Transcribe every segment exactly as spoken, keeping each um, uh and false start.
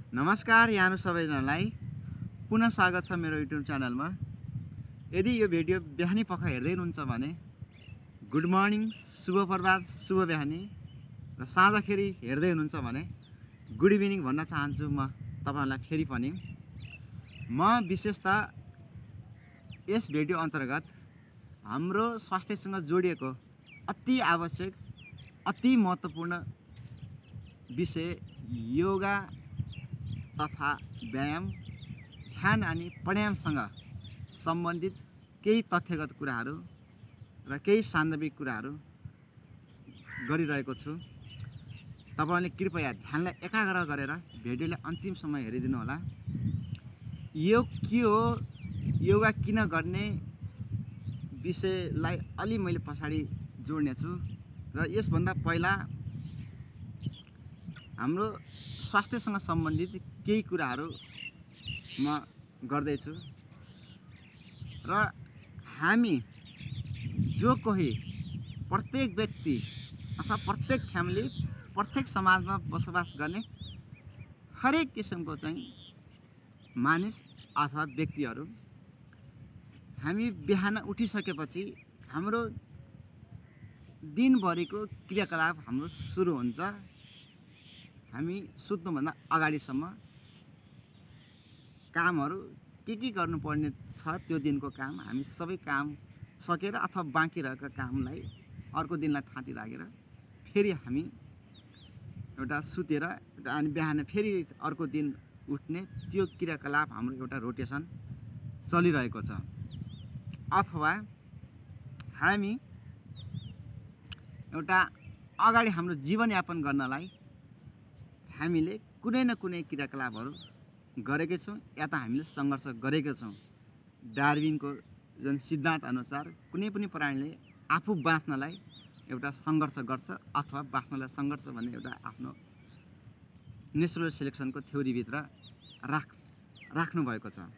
नमस्कार यहाँहरु सबैजनालाई पुनः स्वागत छ मेरो युट्युब च्यानलमा। यदि यो भिडियो बिहानी पख हेर्दै हुनुहुन्छ भने गुड मर्निङ, शुभ प्रभात, शुभ बिहानी र साँझखेरि हेर्दै हुनुहुन्छ भने गुड इभिनिङ भन्न चाहन्छु म तपाईहरुलाई फेरि पनि। म विशेषतः यस भिडियो अन्तर्गत हाम्रो स्वास्थ्यसँग जोडिएको अति आवश्यक अति महत्त्वपूर्ण विषय योगा तथा व्यायाम, ध्यान अनि प्राणायामसँग सम्बन्धित केही तथ्यगत कुराहरू र केही सान्दर्भिक कुराहरू गरिरहेको छु। तपाईले कृपया ध्यानलाई एकाग्र गरेर भिडियोलाई अन्तिमसम्म हेरिदिनु होला। योग के हो, योगा किन गर्ने विषयलाई अलि मैले पछाडी जोड्ने छु र यसभन्दा पहिला हाम्रो स्वास्थ्यसँग सम्बन्धित केही कुराहरू म गर्दैछु र हामी जो कोही प्रत्येक व्यक्ति अथवा प्रत्येक फ्यामिली प्रत्येक समाजमा बसोबास गर्ने हरेक किसिमको चाहिँ मानिस अथवा व्यक्तिहरू हामी बिहान उठिसकेपछि हाम्रो दिनभरिको क्रियाकलाप हाम्रो सुरु हुन्छ। हामी सुत्नुभन्दा अगाडिसम्म कामहरू के के गर्नुपर्ने छ त्यो दिनको काम हामी सबै काम सकेर अथवा बाँकी रहेका कामलाई अर्को दिनलाई थाती लागेर फेरि हामी एउटा सुतेर एउटा अनि बिहान फेरि अर्को दिन उठ्ने त्यो क्रियाकलाप हाम्रो एउटा रोटेसन चलिरहेको छ। अथवा हामी एउटा अगाडि हाम्रो जीवनयापन गर्नलाई हामीले कुनै न कुनै क्रियाकलापहरू गरेकै छौं या त हामीले संघर्ष गरेकै छौं। डार्विनको जुन सिद्धान्त अनुसार कुनै पनि प्राणीले आफू बाँच्नलाई एउटा संघर्ष गर्छ अथवा बाँच्नलाई संघर्ष भन्ने एउटा आफ्नो नेचुरल सिलेक्सनको थ्योरी भित्र राख राख्नु भएको छ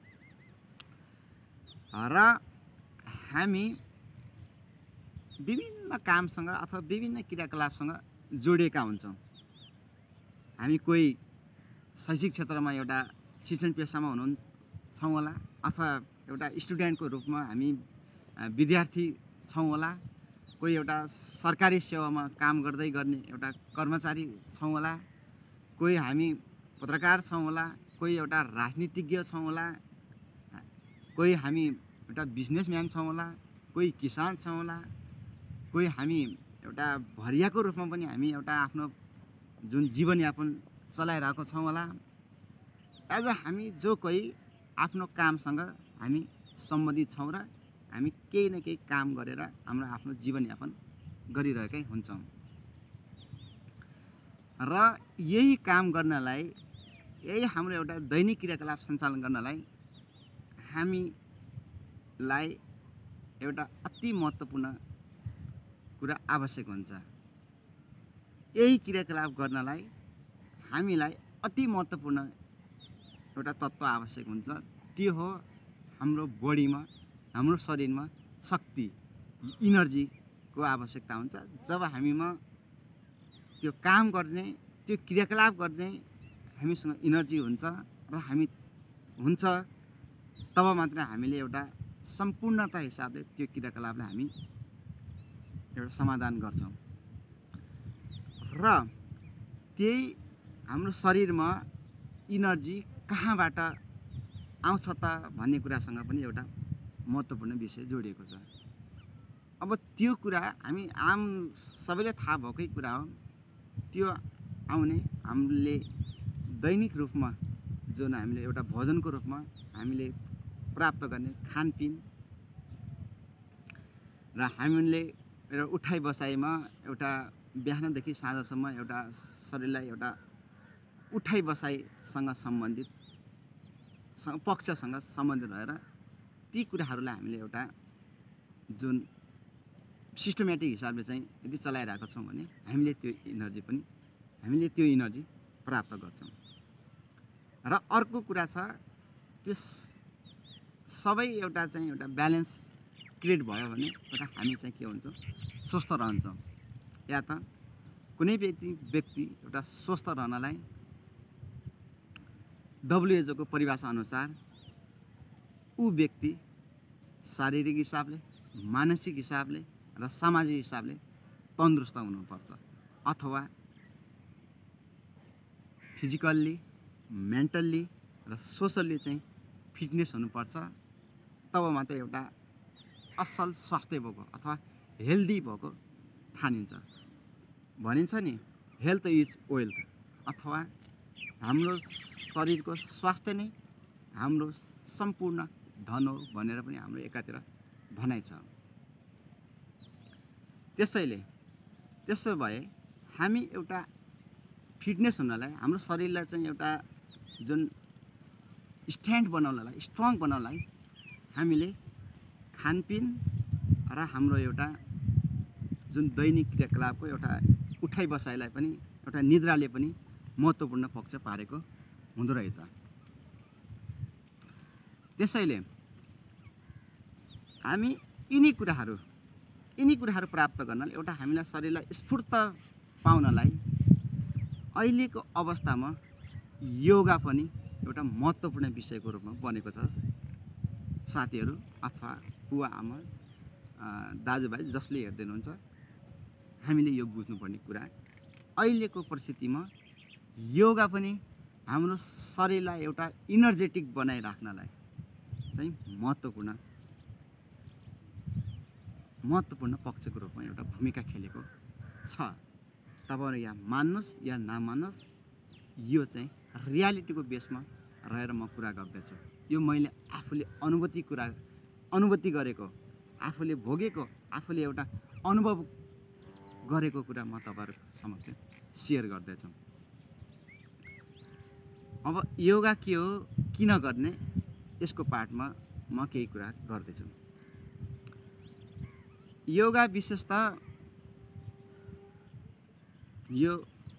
र हामी विभिन्न कामसँग अथवा विभिन्न क्रियाकलापसँग जोडिएका हुन्छौं। हामी कोही शैक्षिक क्षेत्रमा एउटा शिक्षण पेशामा हुन्छौं होला अथवा एउटा स्टुडेन्टको रूपमा हामी विद्यार्थी छौं होला, कोही एउटा सरकारी सेवामा काम गर्दै गर्ने एउटा कर्मचारी छौं होला, कोही हामी पत्रकार छौं होला, कोही एउटा राजनीतिज्ञ छौं होला, कोही हामी एउटा बिजनेसम्यान छौं होला, कोही किसान छौं होला, कोही हामी एउटा भरियाको रूपमा पनि हामी एउटा आफ्नो जुन जीवनयापन चलाइरहेको छौं होला। एज हामी जो कोही आफ्नो कामसँग हामी सम्बन्धित छौं र हामी केही न केही काम गरेर हाम्रो आफ्नो जीवनयापन गरिरहेकै हुन्छौं र यही काम गर्नलाई यही हाम्रो एउटा दैनिक क्रियाकलाप सञ्चालन गर्नलाई हामीलाई एउटा अति महत्त्वपूर्ण कुरा आवश्यक हुन्छ। यही क्रियाकलाप गर्नलाई हामीलाई अति महत्त्वपूर्ण एउटा तत्त्व आवश्यक हुन्छ। त्यो हो हाम्रो बडीमा हाम्रो शरीरमा शक्ति इनर्जीको आवश्यकता हुन्छ। जब हामीमा त्यो काम गर्ने त्यो क्रियाकलाप गर्ने हामीसँग इनर्जी हुन्छ र हामी हुन्छ तब मात्र हामीले एउटा सम्पूर्णता हिसाबले त्यो क्रियाकलापलाई हामी एउटा समाधान गर्छौं र त्यही हाम्रो शरीरमा इनर्जी कहाँबाट आउँछ त भन्ने कुरासँग पनि एउटा महत्त्वपूर्ण विषय जोडिएको छ। अब त्यो कुरा हामी आम सबैले थाहा भएकै कुरा हो। त्यो आउने हामीले दैनिक रूपमा जुन हामीले एउटा भोजनको रूपमा हामीले प्राप्त गर्ने खानपिन र हामीले एउटा उठाइ बसाइमा एउटा बिहानदेखि साँझसम्म एउटा शरीरलाई एउटा उठाइ बसाइसँग सम्बन्धित पक्षसँग सम्बन्धित रहेर ती कुराहरूलाई हामीले एउटा जुन सिस्टमेटिक हिसाबले चाहिँ यदि चलाइरहेको छौं भने हामीले त्यो इनर्जी पनि हामीले त्यो इनर्जी प्राप्त गर्छौं। र अर्को कुरा छ त्यो सबै एउटा चाहिँ एउटा ब्यालेन्स क्रिएट भयो भने एउटा हामी चाहिँ के हुन्छौं स्वस्थ रहन्छौं। या त कुनै व्यक्ति व्यक्ति एउटा स्वस्थ रहनलाई डब्लुएचओको परिभाषा अनुसार ऊ व्यक्ति शारीरिक हिसाबले, मानसिक हिसाबले र सामाजिक हिसाबले तन्दुरुस्त हुनुपर्छ अथवा फिजिकल्ली, मेन्टल्ली र सोसल्ली चाहिँ फिटनेस हुनुपर्छ। तब मात्र एउटा असल स्वास्थ्य भएको अथवा हेल्दी भएको ठानिन्छ। भनिन्छ नि हेल्थ इज वेल्थ, अथवा हाम्रो शरीरको स्वास्थ्य नै हाम्रो सम्पूर्ण धन हो भनेर पनि हाम्रो एकातिर भनाइ छ। त्यसैले त्यसो भए हामी एउटा फिटनेस हुनलाई, हाम्रो शरीरलाई चाहिँ एउटा जुन स्ट्यान्ड बनाउनलाई, स्ट्रङ बनाउनलाई हामीले खानपिन र हाम्रो एउटा जुन दैनिक क्रियाकलापको एउटा उठाइ बसाइलाई पनि, एउटा निद्राले पनि महत्त्वपूर्ण पक्ष पारेको हुँदो रहेछ। त्यसैले हामी यिनी कुराहरू यिनी कुराहरू प्राप्त गर्नलाई, एउटा हामीलाई शरीरलाई स्फूर्त पाउनलाई अहिलेको अवस्थामा योगा पनि एउटा महत्त्वपूर्ण विषयको रूपमा बनेको छ। साथीहरू अथवा बुवा आमा दाजुभाइ जसले हेर्दै हुनुहुन्छ, हामीले यो बुझ्नुपर्ने कुरा अहिलेको परिस्थितिमा योगा पनि हाम्रो शरीरलाई एउटा इनर्जेटिक बनाइराख्नलाई चाहिँ महत्त्वपूर्ण महत्त्वपूर्ण पक्षको रूपमा एउटा भूमिका खेलेको छ। तपाईहरु यहाँ मान्नुहोस् या नमान्नुहोस्, यो चाहिँ रियालिटीको बेसमा रहेर म कुरा गर्दैछु। यो मैले आफूले अनुभूति कुरा अनुभूति गरेको, आफूले भोगेको, आफूले एउटा अनुभव गरेको कुरा म तपाईहरु समक्ष शेयर गर्दैछु। अब योगा के हो, किन गर्ने, यसको पार्टमा म केही कुरा गर्दैछु। योगा विशेषतः यो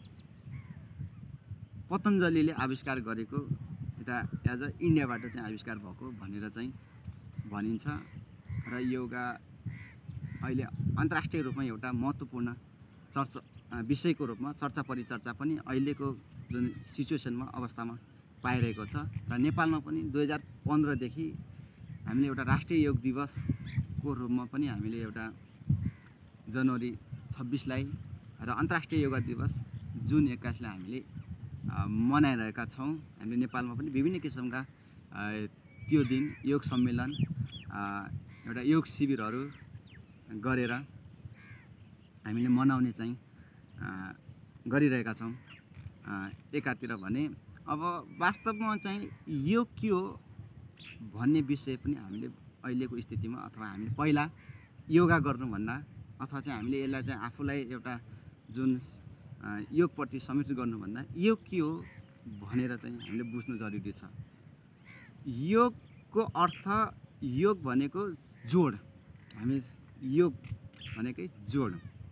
पतञ्जलिले आविष्कार गरेको एउटा एज अ इन्डियाबाट चाहिँ आविष्कार भएको भनेर चाहिँ भनिन्छ र योगा अहिले अन्तर्राष्ट्रिय रूपमा एउटा महत्त्वपूर्ण चर्चा विषयको रूपमा चर्चा परिचर्चा पनि अहिलेको जुन सिचुएसनमा अवस्थामा पाइरहेको छ र नेपालमा पनि दुई हजार पन्ध्रदेखि हामीले एउटा राष्ट्रिय योग दिवसको रूपमा पनि हामीले एउटा जनवरी छब्बिसलाई र अन्तर्राष्ट्रिय योगा दिवस जुन एक्काइसलाई हामीले मनाइरहेका छौँ। हामीले नेपालमा पनि विभिन्न किसिमका त्यो दिन योग सम्मेलन, एउटा योग शिविरहरू गरेर हामीले मनाउने चाहिँ गरिरहेका छौँ। एकातिर भने अब वास्तवमा चाहिँ योग के हो भन्ने विषय पनि हामीले अहिलेको स्थितिमा अथवा हामीले पहिला योगा गर्नुभन्दा अथवा चाहिँ हामीले यसलाई चाहिँ आफूलाई एउटा जुन योगप्रति समर्पित गर्नुभन्दा योग के हो भनेर चाहिँ हामीले बुझ्नु जरुरी छ। योगको अर्थ, योग भनेको जोड, हामी योग भनेकै जोड,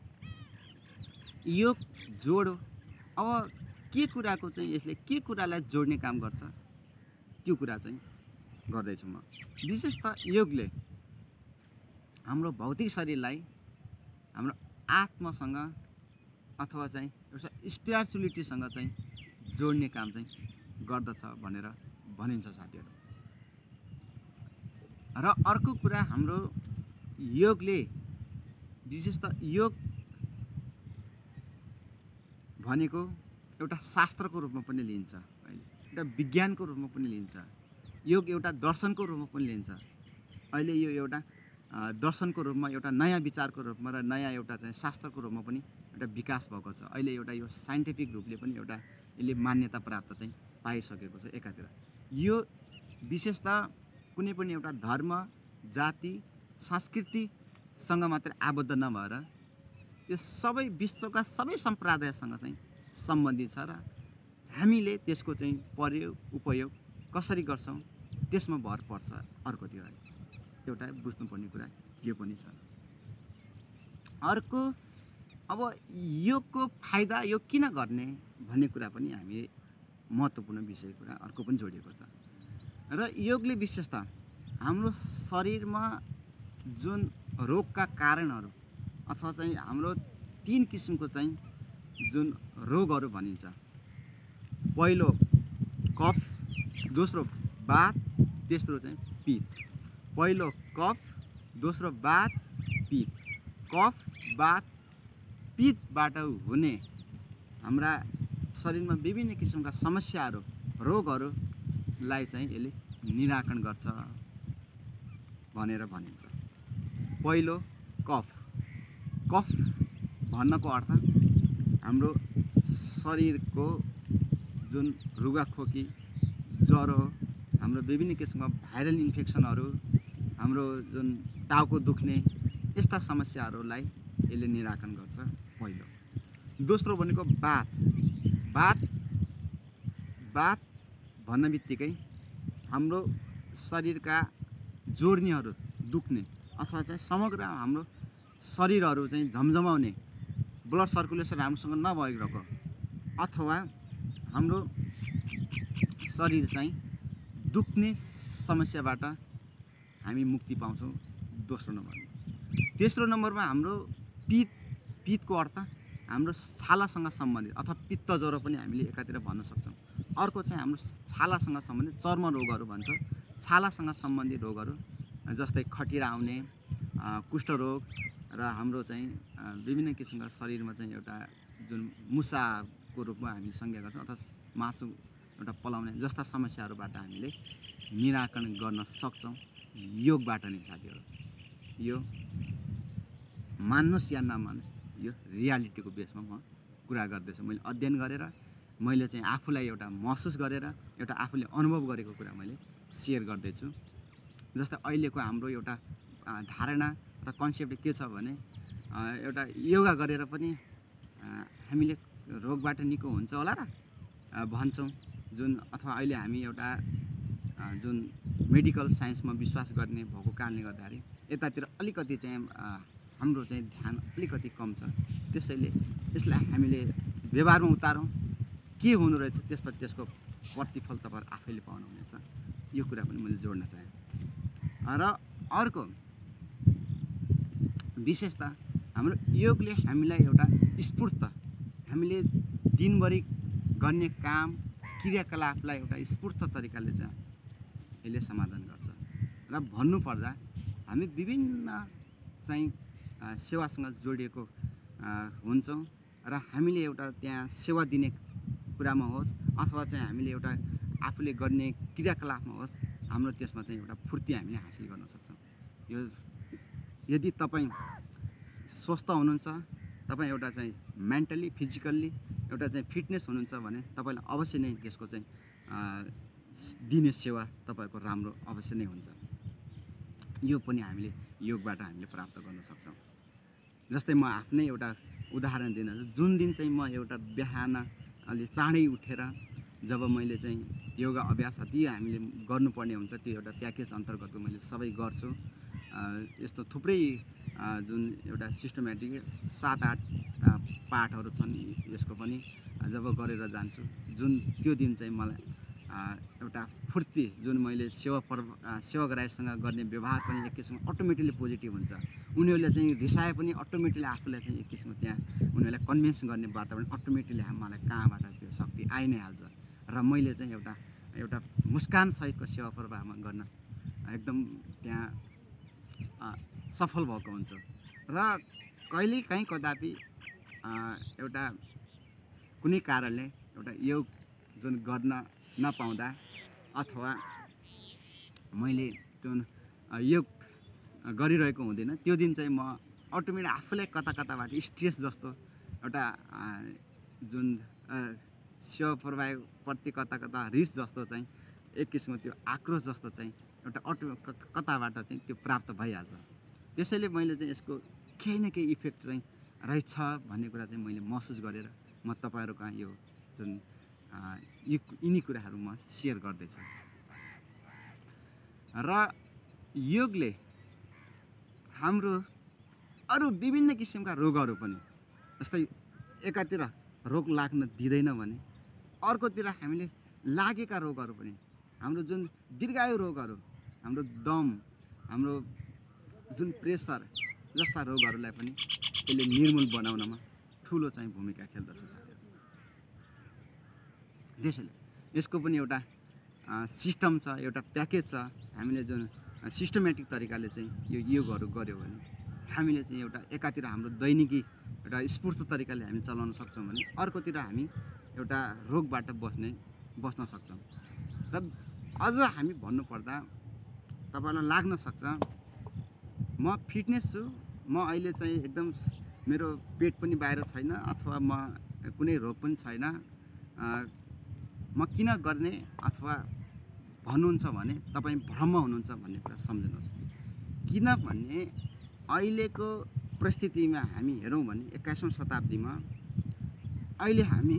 योग जोड हो। अब के कुराको चाहिँ यसले के कुरालाई जोड्ने काम गर्छ त्यो कुरा चाहिँ गर्दैछु म। विशेषतः योगले हाम्रो भौतिक शरीरलाई हाम्रो आत्मासँग अथवा चाहिँ एउटा स्पिरिचुअलिटीसँग चाहिँ जोड्ने काम चाहिँ गर्दछ भनेर भनिन्छ साथीहरू। र अर्को कुरा, हाम्रो योगले विशेषतः योग भनेको एउटा शास्त्रको रूपमा पनि लिन्छ, एउटा विज्ञानको रूपमा पनि लिन्छ, योग एउटा दर्शनको रूपमा पनि लिन्छ। अहिले यो एउटा दर्शनको रूपमा, एउटा नयाँ विचारको रूपमा र नयाँ एउटा चाहिँ शास्त्रको रूपमा पनि एउटा विकास भएको छ। अहिले एउटा यो साइन्टिफिक रूपले पनि एउटा यसले मान्यता प्राप्त चाहिँ पाइसकेको छ। एकातिर यो विशेषतः कुनै पनि एउटा धर्म, जाति, संस्कृतिसँग मात्र आबद्ध नभएर यो सबै विश्वका सबै सम्प्रदायसँग चाहिँ सम्बन्धित छ र हामीले त्यसको चाहिँ प्रयोग उपयोग कसरी गर्छौँ त्यसमा भर पर्छ। अर्कोतिर एउटा बुझ्नुपर्ने कुरा यो पनि छ। अर्को, अब योगको फाइदा, योग किन गर्ने भन्ने कुरा पनि हामी महत्त्वपूर्ण विषय कुरा अर्को पनि जोडिएको छ। र योगले विशेषतः हाम्रो शरीरमा जुन रोगका कारणहरू अथवा चाहिँ हाम्रो तीन किसिमको चाहिँ जुन रोगहरू भनिन्छ, पहिलो कफ, दोस्रो वात, तेस्रो चाहिँ पित्त। पहिलो कफ, दोस्रो वात, पित्त। कफ, वात, पित्तबाट हुने हाम्रा शरीरमा विभिन्न किसिमका समस्याहरू, रोगहरूलाई चाहिँ यसले निराकरण गर्छ भनेर भनिन्छ। पहिलो कफ। कफ भन्नको अर्थ हाम्रो शरीरको जुन रुगाखोकी, ज्वरो, हाम्रो विभिन्न किसिमका भाइरल इन्फेक्सनहरू, हाम्रो जुन टाउको दुख्ने यस्ता समस्याहरूलाई यसले निराकरण गर्छ पहिलो। दोस्रो भनेको वात। वात वात भन्न बित्तिकै हाम्रो शरीरका जोड्नीहरू दुख्ने अथवा चाहिँ समग्र हाम्रो शरीरहरू चाहिँ झमझमाउने, ब्लड सर्कुलेसन राम्रोसँग नभएको अथवा हाम्रो शरीर चाहिँ दुख्ने समस्याबाट हामी मुक्ति पाउँछौँ दोस्रो नम्बरमा। तेस्रो नम्बरमा हाम्रो पित्त। पित्तको अर्थ हाम्रो छालासँग सम्बन्धित अथवा पित्त ज्वरो पनि हामीले एकातिर भन्न सक्छौँ। अर्को चाहिँ हाम्रो छालासँग सम्बन्धित चर्म रोगहरू भन्छ। छालासँग सम्बन्धित रोगहरू जस्तै खटिरा आउने, कुष्ठरोग र हाम्रो चाहिँ विभिन्न किसिमका शरीरमा चाहिँ एउटा जुन मुसाको रूपमा हामी संज्ञा गर्छौँ अथवा मासु एउटा पलाउने जस्ता समस्याहरूबाट हामीले निराकरण गर्न सक्छौँ योगबाट नै साथीहरू। यो मान्नुहोस् या नमान्नुहोस्, यो रियालिटीको बेसमा म कुरा गर्दैछु। मैले अध्ययन गरेर, मैले चाहिँ आफूलाई एउटा महसुस गरेर, एउटा आफूले अनुभव गरेको कुरा मैले सेयर गर्दैछु। जस्तै अहिलेको हाम्रो एउटा धारणा अथवा कन्सेप्ट के छ भने एउटा योगा गरेर पनि हामीले रोगबाट निको हुन्छ होला र भन्छौँ जुन, अथवा अहिले हामी एउटा जुन मेडिकल साइन्समा विश्वास गर्ने भएको कारणले गर्दाखेरि यतातिर अलिकति चाहिँ हाम्रो चाहिँ ध्यान अलिकति कम छ। त्यसैले यसलाई हामीले व्यवहारमा उतारौँ, के हुनु रहेछ त्यसपछि त्यसको प्रतिफल तपाईँहरू आफैले पाउनुहुनेछ। यो कुरा पनि मैले जोड्न चाहेँ। र अर्को विशेषता हाम्रो योगले हामीलाई एउटा स्फूर्त, हामीले दिनभरि गर्ने काम क्रियाकलापलाई एउटा स्फूर्त तरिकाले चाहिँ यसले समाधान गर्छ। र भन्नुपर्दा हामी विभिन्न चाहिँ सेवासँग जोडिएको हुन्छौँ र हामीले एउटा त्यहाँ सेवा दिने कुरामा होस् अथवा चाहिँ हामीले एउटा आफूले गर्ने क्रियाकलापमा होस्, हाम्रो त्यसमा चाहिँ एउटा फुर्ती हामीले हासिल गर्न सक्छौँ। यो यदि तपाईँ स्वस्थ हुनुहुन्छ, तपाईँ एउटा चाहिँ मेन्टली फिजिकल्ली एउटा चाहिँ फिटनेस हुनुहुन्छ भने तपाईँलाई अवश्य नै त्यसको चाहिँ दिने सेवा तपाईँको राम्रो अवश्य नै हुन्छ। यो पनि हामीले योगबाट हामीले प्राप्त गर्न सक्छौँ। जस्तै म आफ्नै एउटा उदाहरण दिन, जुन दिन चाहिँ म एउटा बिहान अलि चाँडै उठेर जब मैले चाहिँ योगा अभ्यास अति हामीले गर्नुपर्ने हुन्छ त्यो एउटा प्याकेज अन्तर्गतको मैले सबै गर्छु। यस्तो थुप्रै जुन एउटा सिस्टमेटिक सात आठ पाठहरू छन् यसको पनि जब गरेर जान्छु, जुन त्यो दिन चाहिँ मलाई एउटा फुर्ती, जुन मैले सेवा पर्व सेवाग्राहीसँग गर्ने व्यवहार पनि एक किसिमको अटोमेटिकली पोजिटिभ हुन्छ। उनीहरूले चाहिँ रिसाए पनि अटोमेटिकली आफूलाई चाहिँ एक किसिमको त्यहाँ उनीहरूलाई कन्भिन्स गर्ने वातावरण अटोमेटिकली मलाई कहाँबाट त्यो शक्ति आइ नै हाल्छ र मैले चाहिँ एउटा एउटा मुस्कानसहितको सेवा प्रवाहमा गर्न एकदम त्यहाँ सफल भएको हुन्छ। र कहिलेकाहीँ कदापि एउटा कुनै कारणले एउटा योग जुन गर्न नपाउँदा अथवा मैले त्यो योग गरिरहेको हुँदैन, त्यो दिन चाहिँ म अटोमेटिक आफूलाई कता कताबाट स्ट्रेस जस्तो एउटा जुन सेवा प्रवाहप्रति कता कता रिस जस्तो चाहिँ एक किसिमको त्यो आक्रोश जस्तो चाहिँ एउटा अटो कताबाट चाहिँ त्यो प्राप्त भइहाल्छ। त्यसैले मैले चाहिँ यसको केही न केही इफेक्ट चाहिँ रहेछ भन्ने कुरा चाहिँ मैले महसुस गरेर म तपाईँहरू कहाँ यो जुन यिनी कुराहरू म सेयर गर्दैछु। र योगले हाम्रो अरू विभिन्न किसिमका रोगहरू पनि, जस्तै एकातिर रोग लाग्न दिँदैन भने अर्कोतिर हामीले लागेका रोगहरू पनि, हाम्रो जुन दीर्घायु रोगहरू, हाम्रो दम, हाम्रो जुन प्रेसर जस्ता रोगहरूलाई पनि यसले निर्मूल बनाउनमा ठुलो चाहिँ भूमिका खेल्दछ। त्यसैले यसको पनि एउटा सिस्टम छ, एउटा प्याकेज छ, हामीले जुन सिस्टमेटिक तरिकाले चाहिँ यो योगहरू गऱ्यो भने हामीले चाहिँ एउटा एकातिर हाम्रो दैनिकी एउटा स्फूर्त तरिकाले हामी चलाउन सक्छौँ भने अर्कोतिर हामी एउटा रोगबाट बस्ने बस्न सक्छौँ। र अझ हामी भन्नुपर्दा तपाईँलाई लाग्न सक्छ म फिटनेस छु, म अहिले चाहिँ एकदम मेरो पेट पनि बाहिर छैन अथवा म कुनै रोग पनि छैन, म किन गर्ने अथवा भन्नुहुन्छ भने तपाईँ भ्रममा हुनुहुन्छ भन्ने कुरा सम्झनुहोस्। किनभने अहिलेको परिस्थितिमा हामी हेरौँ भने एक्काइसौँ शताब्दीमा अहिले हामी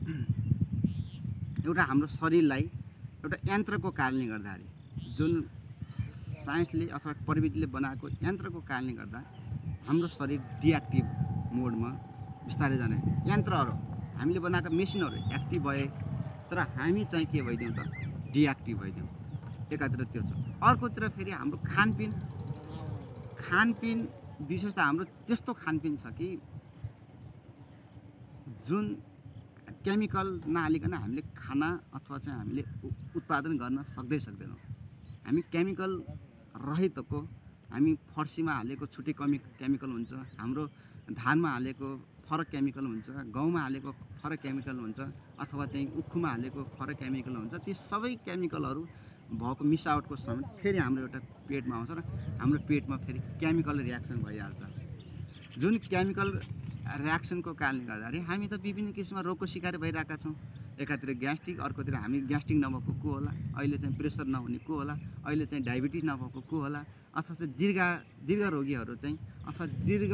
एउटा हाम्रो शरीरलाई एउटा यन्त्रको कारणले गर्दाखेरि, जुन साइन्सले अथवा प्रविधिले बनाएको यन्त्रको कारणले गर्दा हाम्रो शरीर डिएक्टिभ मोडमा बिस्तारै जाने, यन्त्रहरू हामीले बनाएका मेसिनहरू एक्टिभ भए तर हामी चाहिँ के भइदिउँ त डिएक्टिभ भइदिउँ। एकातिर त्यो छ, अर्कोतिर फेरि हाम्रो खानपिन खानपिन विशेष त हाम्रो त्यस्तो खानपिन छ कि जुन केमिकल नहालिकन हामीले खाना अथवा चाहिँ हामीले उत्पादन गर्न सक्दै सक्दैनौँ। हामी केमिकल रहितको, हामी फर्सीमा हालेको छुट्टै कमि केमिकल हुन्छ, हाम्रो धानमा हालेको फरक केमिकल हुन्छ, गहुँमा हालेको फरक केमिकल हुन्छ, अथवा चाहिँ उखुमा हालेको फरक केमिकल हुन्छ। ती सबै केमिकलहरू भएको मिसावटको समय फेरि हाम्रो एउटा पेटमा आउँछ र हाम्रो पेटमा फेरि केमिकल रियाक्सन भइहाल्छ। जुन केमिकल रियाक्सनको कारणले गर्दाखेरि हामी त विभिन्न किसिमका रोगको शिकार भइरहेका छौँ। एकातिर ग्यास्ट्रिक, अर्कोतिर हामी ग्यास्ट्रिक नभएको को होला, अहिले चाहिँ प्रेसर नहुने को होला, अहिले चाहिँ डायबिटिज नभएको को होला, अथवा चाहिँ दीर्घ दीर्घ रोगीहरू चाहिँ अथवा दीर्घ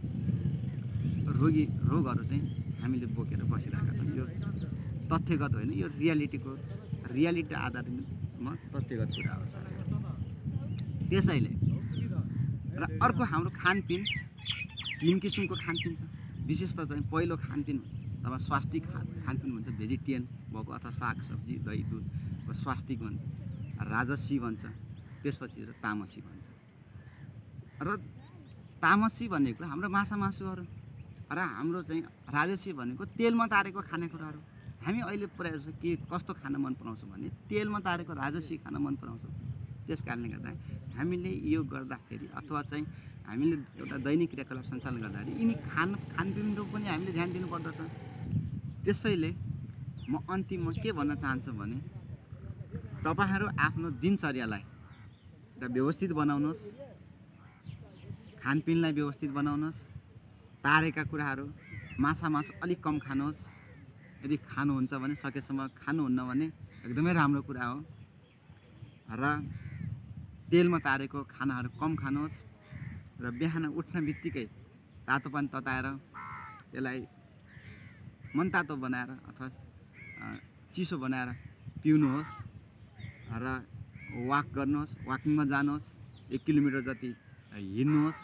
रोगी रोगहरू चाहिँ हामीले बोकेर बसिरहेका छौँ। यो तथ्यगत होइन, यो रियालिटीको रियालिटी आधारमा तथ्यगत कुराहरू छ। त्यसैले र अर्को हाम्रो खानपिन तीन किसिमको खानपिन छ। विशेष त चाहिँ पहिलो खानपिन अथवा स्वास्थिक खा खानपिन भन्छ, भेजिटेरियन भएको अथवा सागसब्जी दही दुध स्वास्थिक भन्छ, राजसी भन्छ, त्यसपछि र तामसी भन्छ। र तामसी भनेको हाम्रो माछा मासुहरू र हाम्रो चाहिँ राजसी भनेको तेलमा तारेको खानेकुराहरू। हामी अहिले प्रायः जस्तो के कस्तो खान मन पराउँछौँ भने तेलमा तारेको राजसी खान मन पराउँछौँ। त्यस कारणले गर्दा हामीले यो गर्दाखेरि अथवा चाहिँ हामीले एउटा दैनिक क्रियाकलाप सञ्चालन गर्दाखेरि यिनी खान खानपिनको पनि हामीले ध्यान दिनुपर्दछ। त्यसैले म अन्तिममा के भन्न चाहन्छु भने तपाईँहरू आफ्नो दिनचर्यालाई एउटा व्यवस्थित बनाउनुहोस्, खानपिनलाई व्यवस्थित बनाउनुहोस्, तारेका कुराहरू माछा मासु अलिक कम खानुहोस्, यदि खानुहुन्छ भने सकेसम्म, खानुहुन्न भने एकदमै राम्रो कुरा हो। र तेलमा तारेको खानाहरू कम खानुहोस् र बिहान उठ्न बित्तिकै तातो पानी तताएर त्यसलाई मनतातो बनाएर अथवा चिसो बनाएर पिउनुहोस् र वाक गर्नुहोस्, वाकिङमा जानुहोस्, एक किलोमिटर जति हिँड्नुहोस्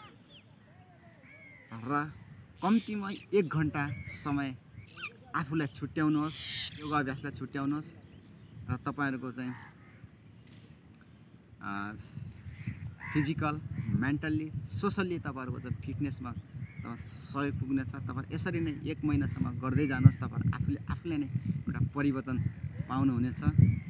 र कम्तीमा एक घन्टा समय आफूलाई छुट्याउनुहोस्, योगा अभ्यासलाई छुट्याउनुहोस् र तपाईँहरूको चाहिँ फिजिकल, मेन्टल्ली, सोसल्ली तपाईँहरूको चाहिँ फिटनेसमा तपाईँ सहयोग पुग्नेछ। तपाईँ यसरी नै एक महिनासम्म गर्दै जानुहोस्, तपाईँ आफूले आफूले नै एउटा परिवर्तन पाउनुहुनेछ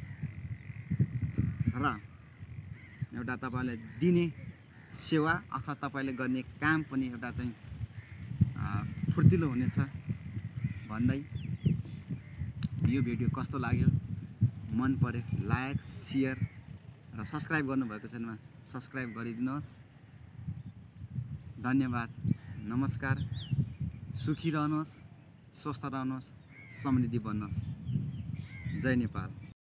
र एउटा तपाईँले दिने सेवा अथवा तपाईँले गर्ने काम पनि एउटा चाहिँ फुर्तिलो हुनेछ भन्दै यो भिडियो कस्तो लाग्यो, मन परे लाइक, सेयर र सब्सक्राइब गर्नुभएको छैन भने सब्सक्राइब गरिदिनुहोस्। धन्यवाद, नमस्कार, सुखी रहनुहोस्, स्वस्थ रहनुहोस्, समृद्धि बन्नुहोस्। जय नेपाल।